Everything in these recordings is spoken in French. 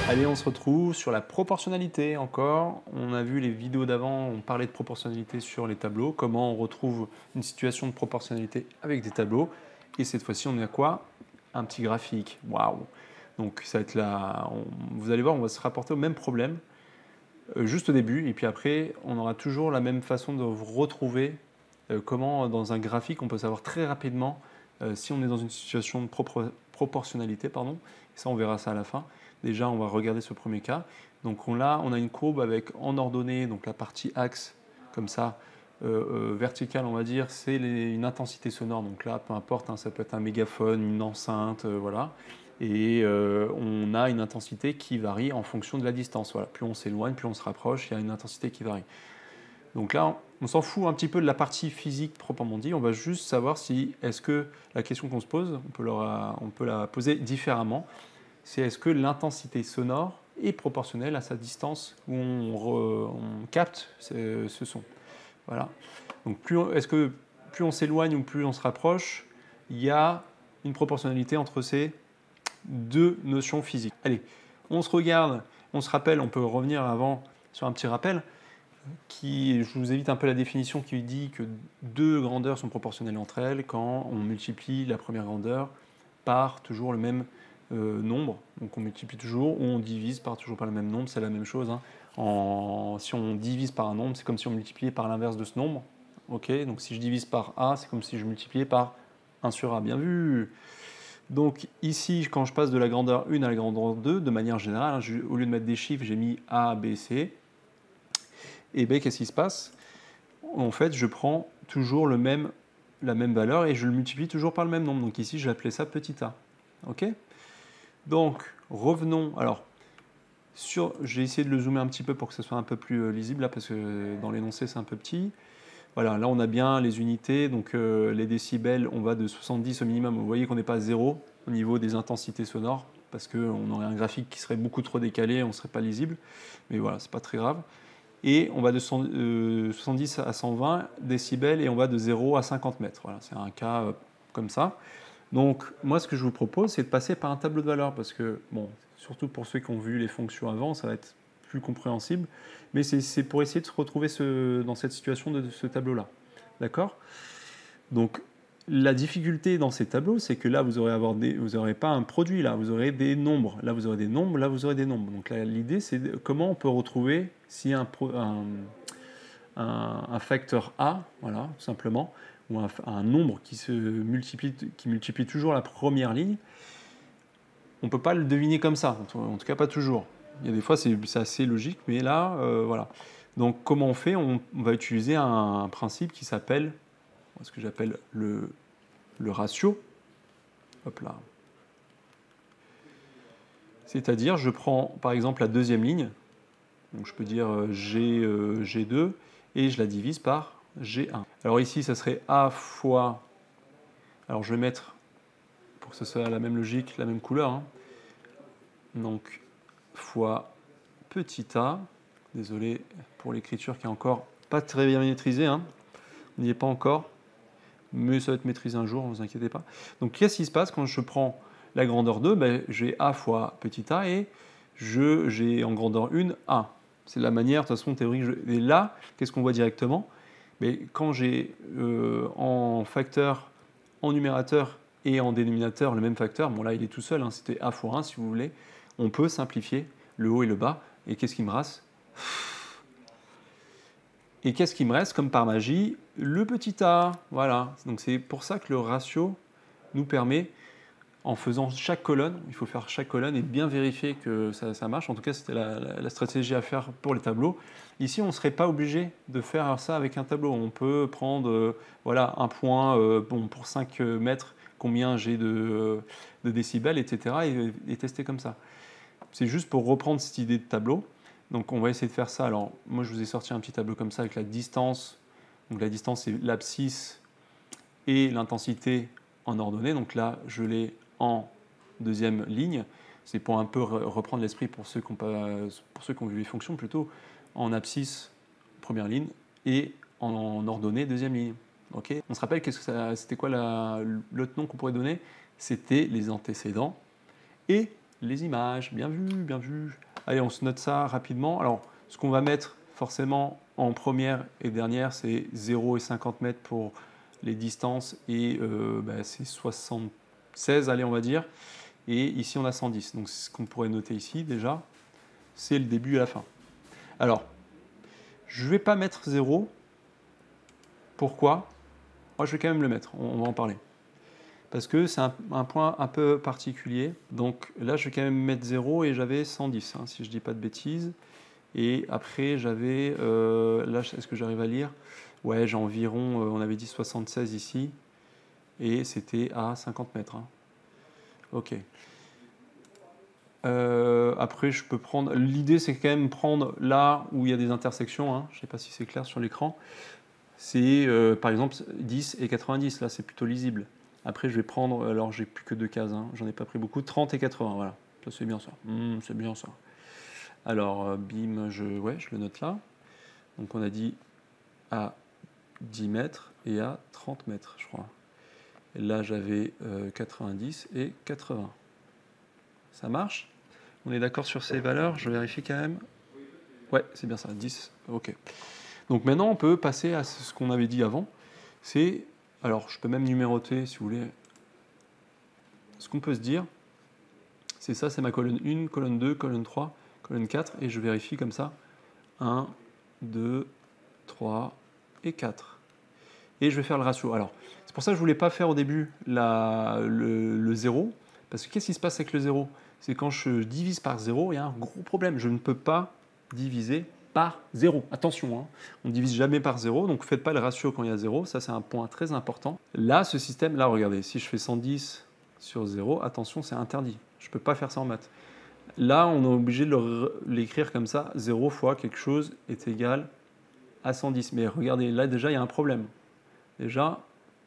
Allez, on se retrouve sur la proportionnalité encore. On a vu les vidéos d'avant, on parlait de proportionnalité sur les tableaux, comment on retrouve une situation de proportionnalité avec des tableaux. Et cette fois-ci, on est à quoi? Un petit graphique. Waouh! Donc ça va être là, vous allez voir, on va se rapporter au même problème, juste au début, et puis après, on aura toujours la même façon de retrouver comment dans un graphique, on peut savoir très rapidement si on est dans une situation de proportionnalité, pardon. Et ça, on verra ça à la fin. Déjà, on va regarder ce premier cas. Donc on a une courbe avec en ordonnée, donc la partie axe, comme ça, verticale, on va dire, c'est une intensité sonore. Donc là, peu importe, hein, ça peut être un mégaphone, une enceinte, voilà. Et on a une intensité qui varie en fonction de la distance. Voilà. Plus on s'éloigne, plus on se rapproche, il y a une intensité qui varie. Donc là, on s'en fout un petit peu de la partie physique proprement dit, on va juste savoir si, est-ce que la question qu'on se pose, on peut la poser différemment, c'est est-ce que l'intensité sonore est proportionnelle à sa distance où on capte ce son. Voilà. Donc est-ce que plus on s'éloigne ou plus on se rapproche, il y a une proportionnalité entre ces deux notions physiques. Allez, on se regarde, on se rappelle, on peut revenir avant sur un petit rappel. Je vous évite un peu la définition qui dit que deux grandeurs sont proportionnelles entre elles quand on multiplie la première grandeur par toujours le même nombre. Donc on multiplie toujours ou on divise par toujours par le même nombre, c'est la même chose. Hein. Si on divise par un nombre, c'est comme si on multipliait par l'inverse de ce nombre. Okay, donc si je divise par A, c'est comme si je multipliais par 1 sur A. Bien vu. Donc ici, quand je passe de la grandeur 1 à la grandeur 2, de manière générale, hein, au lieu de mettre des chiffres, j'ai mis A, B, C. Et bien, qu'est-ce qui se passe? En fait, je prends toujours la même valeur et je le multiplie toujours par le même nombre. Donc ici, je vais appeler ça petit a. Ok? Donc, revenons. Alors, j'ai essayé de le zoomer un petit peu pour que ce soit un peu plus lisible, là, parce que dans l'énoncé, c'est un peu petit. Voilà, là, on a bien les unités. Donc, les décibels, on va de 70 au minimum. Vous voyez qu'on n'est pas à 0 au niveau des intensités sonores, parce qu'on aurait un graphique qui serait beaucoup trop décalé, on ne serait pas lisible. Mais voilà, c'est pas très grave. Et on va de 70 à 120 décibels et on va de 0 à 50 mètres. Voilà, c'est un cas comme ça. Donc, moi, ce que je vous propose, c'est de passer par un tableau de valeurs parce que, bon, surtout pour ceux qui ont vu les fonctions avant, ça va être plus compréhensible. Mais c'est pour essayer de se retrouver dans cette situation de ce tableau-là. D'accord? Donc, la difficulté dans ces tableaux, c'est que là, vous n'aurez pas un produit, là, vous aurez des nombres. Là, vous aurez des nombres, là, vous aurez des nombres. Donc, l'idée, c'est comment on peut retrouver s'il y a un facteur A, voilà, tout simplement, ou un nombre qui multiplie toujours la première ligne. On ne peut pas le deviner comme ça, en tout cas pas toujours. Il y a des fois, c'est assez logique, mais là, voilà. Donc, comment on fait? On va utiliser un principe qui s'appelle, ce que j'appelle le ratio. Hop là. C'est-à-dire, je prends par exemple la deuxième ligne, donc je peux dire G2, et je la divise par G1. Alors ici, ça serait A fois, alors je vais mettre, pour que ce soit la même logique, la même couleur, hein. Donc fois petit a, désolé pour l'écriture qui est encore pas très bien maîtrisée, hein. On n'y est pas encore, mais ça va être maîtrisé un jour, ne vous inquiétez pas. Donc qu'est-ce qui se passe quand je prends la grandeur 2? Ben, j'ai a fois petit a et j'ai en grandeur 1 a. C'est la manière, de toute façon, théorique. Et là, qu'est-ce qu'on voit directement? Mais quand j'ai en facteur, en numérateur et en dénominateur le même facteur, bon là il est tout seul, hein, c'était a fois 1 si vous voulez, on peut simplifier le haut et le bas. Et qu'est-ce qui me reste? Et qu'est-ce qui me reste comme par magie? Le petit a. Voilà. Donc c'est pour ça que le ratio nous permet, en faisant chaque colonne, il faut faire chaque colonne et bien vérifier que ça marche. En tout cas, c'était la stratégie à faire pour les tableaux. Ici, on ne serait pas obligé de faire ça avec un tableau. On peut prendre voilà, un point bon, pour 5 mètres, combien j'ai de décibels, etc. et tester comme ça. C'est juste pour reprendre cette idée de tableau. Donc on va essayer de faire ça. Alors moi, je vous ai sorti un petit tableau comme ça avec la distance. Donc la distance, c'est l'abscisse et l'intensité en ordonnée. Donc là, je l'ai en deuxième ligne. C'est pour un peu reprendre l'esprit pour ceux qui ont vu les fonctions plutôt, en abscisse, première ligne, et en ordonnée, deuxième ligne. Okay, on se rappelle, c'était quoi l'autre nom qu'on pourrait donner? C'était les antécédents et les images. Bien vu, bien vu. Allez, on se note ça rapidement. Alors, ce qu'on va mettre forcément en première et dernière, c'est 0 et 50 mètres pour les distances et c'est 76, allez, on va dire. Et ici, on a 110. Donc, ce qu'on pourrait noter ici, déjà, c'est le début et la fin. Alors, je ne vais pas mettre 0. Pourquoi? Moi, je vais quand même le mettre. On va en parler. Parce que c'est un point un peu particulier. Donc là, je vais quand même mettre 0 et j'avais 110, hein, si je ne dis pas de bêtises. Et après, j'avais... là, est-ce que j'arrive à lire? Ouais, j'ai environ... on avait dit 76 ici. Et c'était à 50 mètres. Hein. Ok. Après, je peux prendre... L'idée, c'est quand même prendre là où il y a des intersections. Hein. Je ne sais pas si c'est clair sur l'écran. C'est par exemple 10 et 90. Là, c'est plutôt lisible. Après, je vais prendre... Alors, j'ai plus que 2 cases. Hein. J'en ai pas pris beaucoup. 30 et 80, voilà. Ça, c'est bien ça. C'est bien ça. Alors, bim, je le note là. Donc, on a dit à 10 mètres et à 30 mètres, je crois. Et là, j'avais 90 et 80. Ça marche? On est d'accord sur ces valeurs? Je vérifie quand même. Ouais, c'est bien ça, 10. Ok. Donc maintenant, on peut passer à ce qu'on avait dit avant. C'est, alors, je peux même numéroter, si vous voulez. Ce qu'on peut se dire, c'est ça, c'est ma colonne 1, colonne 2, colonne 3, colonne 4, et je vérifie comme ça. 1, 2, 3 et 4. Et je vais faire le ratio. Alors, c'est pour ça que je ne voulais pas faire au début le 0, parce que qu'est-ce qui se passe avec le 0? C'est quand je divise par 0, il y a un gros problème. Je ne peux pas diviser par 0. Attention, hein, on ne divise jamais par 0, donc ne faites pas le ratio quand il y a 0, ça c'est un point très important. Là, ce système, là, regardez, si je fais 110 sur 0, attention, c'est interdit. Je ne peux pas faire ça en maths. Là, on est obligé de l'écrire comme ça, 0 fois quelque chose est égal à 110. Mais regardez, là déjà, il y a un problème. Déjà,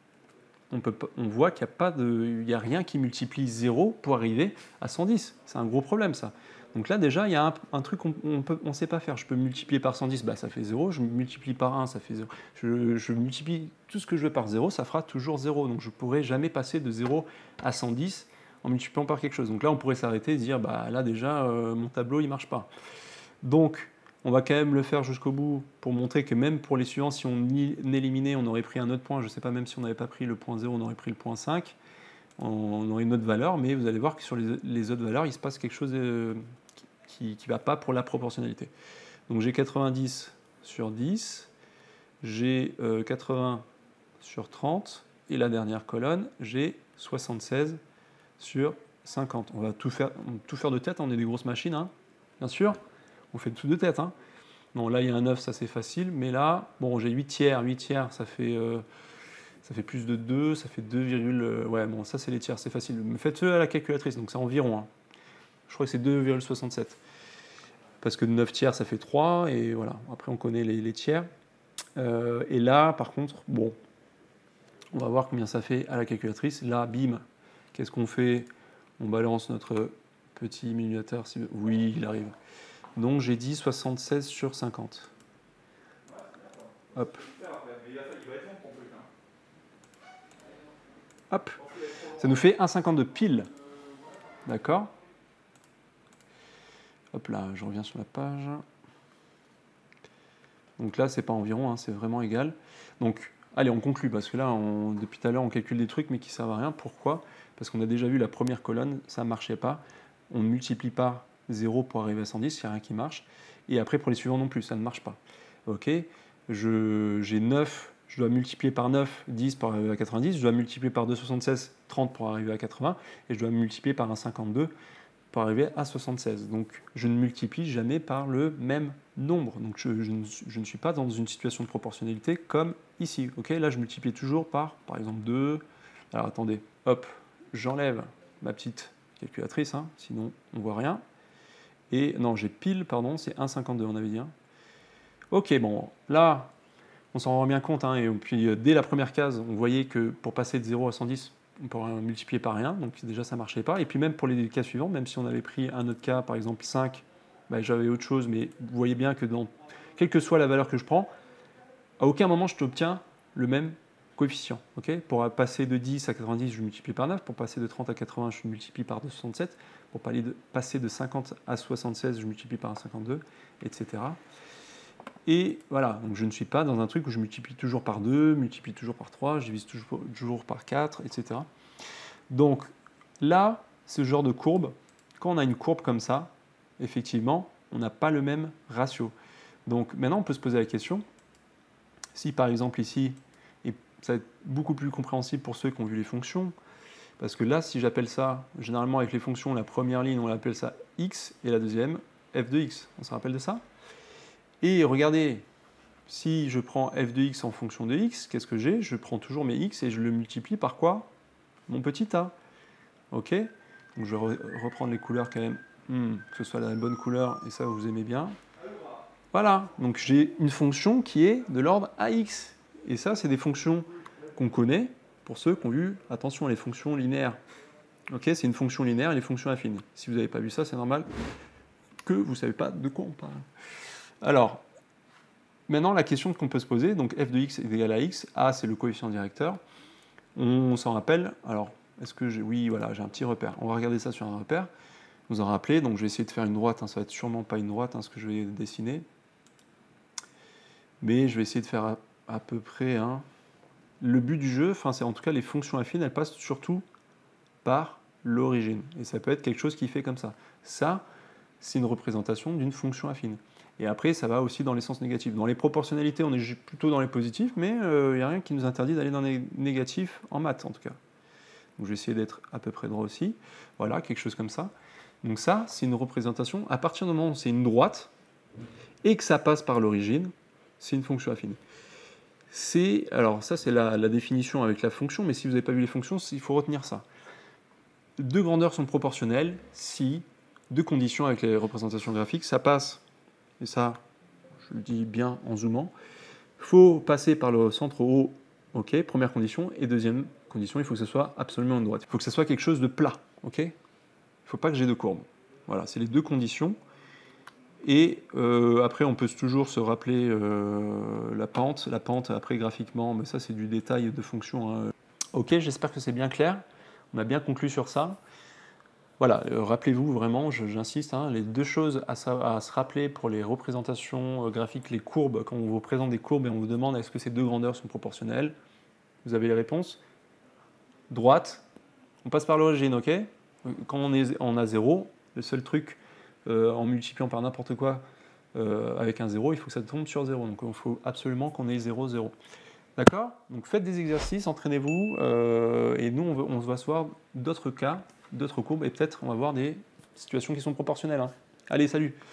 on voit qu'il n'y a rien qui multiplie 0 pour arriver à 110. C'est un gros problème, ça. Donc là, déjà, il y a un truc qu'on ne sait pas faire. Je peux multiplier par 110, bah, ça fait 0. Je multiplie par 1, ça fait 0. Je multiplie tout ce que je veux par 0, ça fera toujours 0. Donc je ne pourrai jamais passer de 0 à 110 en multipliant par quelque chose. Donc là, on pourrait s'arrêter et se dire, bah, là, déjà, mon tableau, il ne marche pas. Donc, on va quand même le faire jusqu'au bout pour montrer que même pour les suivants, si on éliminait, on aurait pris un autre point. Je ne sais pas, même si on n'avait pas pris le point 0, on aurait pris le point 5. On aurait une autre valeur, mais vous allez voir que sur les autres valeurs, il se passe quelque chose qui ne va pas pour la proportionnalité. Donc j'ai 90 sur 10, j'ai 80 sur 30, et la dernière colonne, j'ai 76 sur 50. On va tout faire de tête, on est des grosses machines, hein, bien sûr. On fait tout de tête. Hein. Bon, là, il y a un 9, ça c'est facile. Mais là, bon, j'ai 8 tiers. 8 tiers, ça fait plus de 2. Ça fait 2, ouais, bon, ça c'est les tiers, c'est facile. Mais faites-le à la calculatrice, donc c'est environ. Hein. Je crois que c'est 2,67. Parce que 9 tiers, ça fait 3. Et voilà, après on connaît les tiers. Et là, par contre, bon, on va voir combien ça fait à la calculatrice. Là, bim, qu'est-ce qu'on fait? On balance notre petit minutateur. Oui, il arrive. Donc j'ai dit 76 sur 50. Hop. Hop. Ça nous fait 1,52 pile. D'accord? Hop là, je reviens sur la page. Donc là, c'est pas environ, hein, c'est vraiment égal. Donc, allez, on conclut, parce que là, depuis tout à l'heure, on calcule des trucs, mais qui ne servent à rien. Pourquoi? Parce qu'on a déjà vu la première colonne, ça ne marchait pas. On ne multiplie pas 0 pour arriver à 110, il n'y a rien qui marche. Et après, pour les suivants non plus, ça ne marche pas. Ok, j'ai 9, je dois multiplier par 9, 10 pour arriver à 90, je dois multiplier par 2, 76, 30 pour arriver à 80, et je dois multiplier par un 52 pour arriver à 76. Donc, je ne multiplie jamais par le même nombre. Donc, je ne suis pas dans une situation de proportionnalité comme ici. Ok, là, je multiplie toujours par exemple, 2. Alors, attendez, hop, j'enlève ma petite calculatrice, hein, sinon on ne voit rien. Et non, j'ai pile, pardon, c'est 1,52, on avait dit. Hein. Ok, bon, là, on s'en rend bien compte. Hein, et puis, dès la première case, on voyait que pour passer de 0 à 110, on pourrait multiplier par rien. Donc, déjà, ça ne marchait pas. Et puis, même pour les cas suivants, même si on avait pris un autre cas, par exemple 5, bah, j'avais autre chose. Mais vous voyez bien que quelle que soit la valeur que je prends, à aucun moment, je t'obtiens le même coefficients. Okay, pour passer de 10 à 90, je multiplie par 9. Pour passer de 30 à 80, je multiplie par 267. Pour passer de 50 à 76, je multiplie par 52, etc. Et voilà, donc je ne suis pas dans un truc où je multiplie toujours par 2, multiplie toujours par 3, je divise toujours par 4, etc. Donc là, ce genre de courbe, quand on a une courbe comme ça, effectivement, on n'a pas le même ratio. Donc maintenant, on peut se poser la question, si par exemple ici, et ça va être beaucoup plus compréhensible pour ceux qui ont vu les fonctions, parce que là, si j'appelle ça, généralement avec les fonctions, la première ligne, on l'appelle ça x, et la deuxième, f de x. On se rappelle de ça? Et regardez, si je prends f de x en fonction de x, qu'est-ce que j'ai? Je prends toujours mes x et je le multiplie par quoi? Mon petit a. Ok? Donc je vais reprendre les couleurs quand même, que ce soit la bonne couleur, et ça vous aimez bien. Voilà, donc j'ai une fonction qui est de l'ordre ax. Et ça, c'est des fonctions qu'on connaît, pour ceux qui ont vu, attention, les fonctions linéaires. Ok, c'est une fonction linéaire et les fonctions affines. Si vous n'avez pas vu ça, c'est normal que vous ne savez pas de quoi on parle. Alors, maintenant, la question qu'on peut se poser, donc f de x est égal à x, a c'est le coefficient directeur. On s'en rappelle, alors, est-ce que j'ai... Oui, voilà, j'ai un petit repère. On va regarder ça sur un repère. Vous en rappelez, donc je vais essayer de faire une droite, ça va être sûrement pas une droite, ce que je vais dessiner. Mais je vais essayer de faire à peu près... Le but du jeu, c'est en tout cas les fonctions affines, elles passent surtout par l'origine. Et ça peut être quelque chose qui fait comme ça. Ça, c'est une représentation d'une fonction affine. Et après, ça va aussi dans les sens négatifs. Dans les proportionnalités, on est plutôt dans les positifs, mais il n'y a rien qui nous interdit d'aller dans les négatifs, en maths en tout cas. Donc je vais essayer d'être à peu près droit aussi. Voilà, quelque chose comme ça. Donc ça, c'est une représentation. À partir du moment où c'est une droite, et que ça passe par l'origine, c'est une fonction affine. Alors ça, c'est la définition avec la fonction, mais si vous n'avez pas vu les fonctions, il faut retenir ça. Deux grandeurs sont proportionnelles si deux conditions avec les représentations graphiques, ça passe, et ça, je le dis bien en zoomant, il faut passer par le centre haut, ok, première condition, et deuxième condition, il faut que ce soit absolument une droite. Il faut que ce soit quelque chose de plat, ok. Il ne faut pas que j'ai de courbe. Voilà, c'est les deux conditions. Et après, on peut toujours se rappeler la pente. La pente, après, graphiquement, mais ça, c'est du détail de fonction. Ok, j'espère que c'est bien clair. On a bien conclu sur ça. Voilà, rappelez-vous vraiment, j'insiste, les deux choses à se rappeler pour les représentations graphiques, les courbes, quand on vous présente des courbes et on vous demande est-ce que ces deux grandeurs sont proportionnelles, vous avez les réponses. Droite, on passe par l'origine, ok? Quand on a 0, le seul truc, en multipliant par n'importe quoi avec un 0, il faut que ça tombe sur 0. Donc il faut absolument qu'on ait 0, 0. D'accord? Donc faites des exercices, entraînez-vous, et nous on va se voir d'autres cas, d'autres courbes, et peut-être on va voir des situations qui sont proportionnelles. Allez, salut!